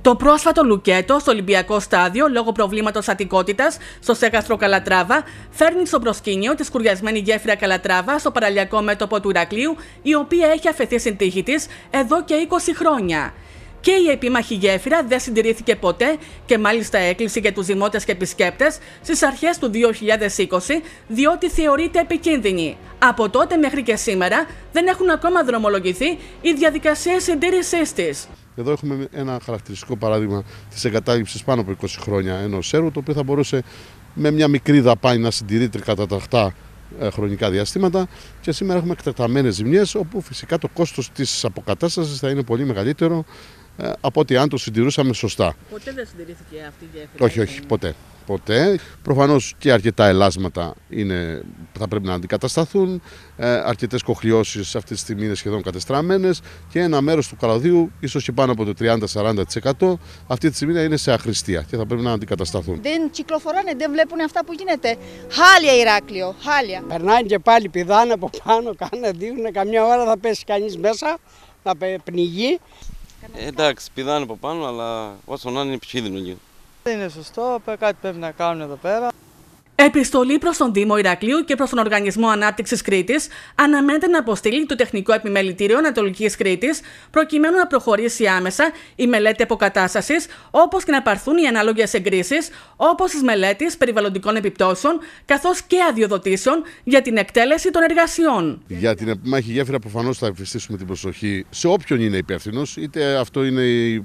Το πρόσφατο λουκέτο στο Ολυμπιακό Στάδιο, λόγω προβλήματος αττικότητας στο στέγαστρο Καλατράβα, φέρνει στο προσκήνιο τη σκουριασμένη γέφυρα Καλατράβα στο παραλιακό μέτωπο του Ηρακλείου, η οποία έχει αφαιθεί στην τύχη της εδώ και 20 χρόνια. Και η επίμαχη γέφυρα δεν συντηρήθηκε ποτέ και μάλιστα έκλεισε για τους δημότες και επισκέπτες στις αρχές του 2020, διότι θεωρείται επικίνδυνη. Από τότε μέχρι και σήμερα δεν έχουν ακόμα δρομολογηθεί οι διαδικασίες συντήρησής της. Εδώ έχουμε ένα χαρακτηριστικό παράδειγμα της εγκατάλειψης πάνω από 20 χρόνια ενός έργου, το οποίο θα μπορούσε με μια μικρή δαπάνη να συντηρείται κατά τακτά χρονικά διαστήματα, και σήμερα έχουμε εκτεταμένες ζημιές, όπου φυσικά το κόστος της αποκατάστασης θα είναι πολύ μεγαλύτερο από ότι αν το συντηρούσαμε σωστά. Ποτέ δεν συντηρήθηκε αυτή η γέφυρα? Όχι, ποτέ. Προφανώς και αρκετά ελάσματα θα πρέπει να αντικατασταθούν. Αρκετές κοχλιώσεις αυτή τη στιγμή είναι σχεδόν κατεστραμμένες και ένα μέρος του καλωδίου, ίσως και πάνω από το 30-40%, αυτή τη στιγμή είναι σε αχρηστία και θα πρέπει να αντικατασταθούν. Δεν κυκλοφοράνε, δεν βλέπουν αυτά που γίνεται. Χάλια Ηράκλειο, χάλια. Περνάνε και πάλι, πηδάνε από πάνω, δείχνουν, καμιά ώρα θα πέσει κανείς μέσα, θα πνιγεί. Εντάξει, πηδάνε από πάνω, αλλά όσο να είναι επικίνδυνο λίγο. Δεν είναι σωστό, κάτι πρέπει να κάνουν εδώ πέρα. Επιστολή προς τον Δήμο Ηρακλείου και προς τον Οργανισμό Ανάπτυξης Κρήτης αναμένεται να αποστείλει το Τεχνικό Επιμελητήριο Ανατολικής Κρήτης, προκειμένου να προχωρήσει άμεσα η μελέτη αποκατάστασης, όπως και να πάρθουν οι ανάλογες εγκρίσεις, όπως της μελέτης περιβαλλοντικών επιπτώσεων, καθώς και αδειοδοτήσεων για την εκτέλεση των εργασιών. Για την επιμάχη γέφυρα, προφανώς θα εφιστήσουμε την προσοχή σε όποιον είναι υπεύθυνος, είτε αυτό είναι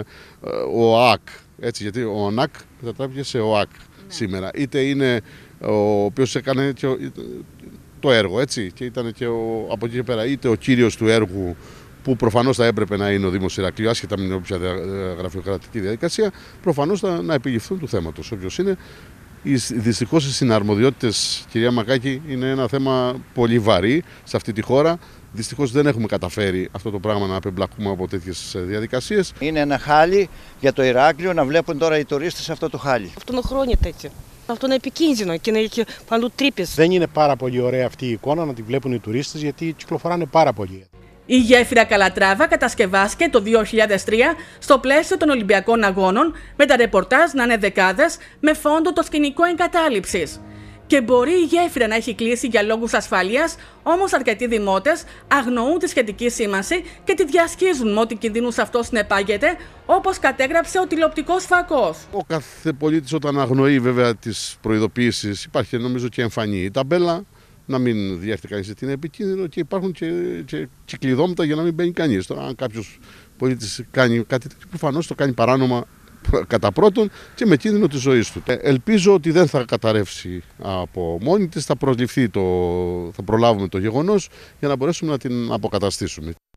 ο ΟΑΚ, έτσι, γιατί ο ΟΝΑΚ μετατράπηκε σε ΟΑΚ σήμερα, είτε είναι ο οποίος έκανε και το έργο, έτσι, και ήταν και από εκεί και πέρα, είτε ο κύριος του έργου, που προφανώς θα έπρεπε να είναι ο Δήμος Ηρακλείου, άσχετα με όποια γραφειοκρατική διαδικασία, προφανώς να επιληφθούν του θέματος. Όποιος είναι. Δυστυχώς οι συναρμοδιότητες, κυρία Μακάκη, είναι ένα θέμα πολύ βαρύ σε αυτή τη χώρα. Δυστυχώς δεν έχουμε καταφέρει αυτό το πράγμα να απεμπλακούμε από τέτοιες διαδικασίες. Είναι ένα χάλι για το Ηράκλειο να βλέπουν τώρα οι τουρίστες αυτό το χάλι. Αυτό είναι χρόνια τέτοιο. Αυτό είναι επικίνδυνο και είναι παντού τρύπες. Δεν είναι πάρα πολύ ωραία αυτή η εικόνα να τη βλέπουν οι τουρίστες, γιατί κυκλοφοράνε πάρα πολύ. Η γέφυρα Καλατράβα κατασκευάστηκε το 2003 στο πλαίσιο των Ολυμπιακών Αγώνων, με τα ρεπορτάζ να είναι δεκάδες, με φόντο το σκηνικό εγκατάλειψης. Και μπορεί η γέφυρα να έχει κλείσει για λόγους ασφαλείας, όμως αρκετοί δημότες αγνοούν τη σχετική σήμανση και τη διασχίζουν με ό,τι κινδύνους αυτό συνεπάγεται, όπως κατέγραψε ο τηλεοπτικός φακός. Ο κάθε πολίτης, όταν αγνοεί βέβαια τις προειδοποιήσεις, υπάρχει νομίζω και εμφανή η ταμπέλα, να μην διέχεται κανείς ότι είναι επικίνδυνο, και υπάρχουν και κλειδώματα για να μην μπαίνει κανείς. Τώρα, αν κάποιος πολίτης κάνει κάτι τέτοιο, προφανώς το κάνει παράνομα κατά πρώτον και με κίνδυνο της ζωής του. Ελπίζω ότι δεν θα καταρρεύσει από μόνη της, θα προλάβουμε το γεγονός για να μπορέσουμε να την αποκαταστήσουμε.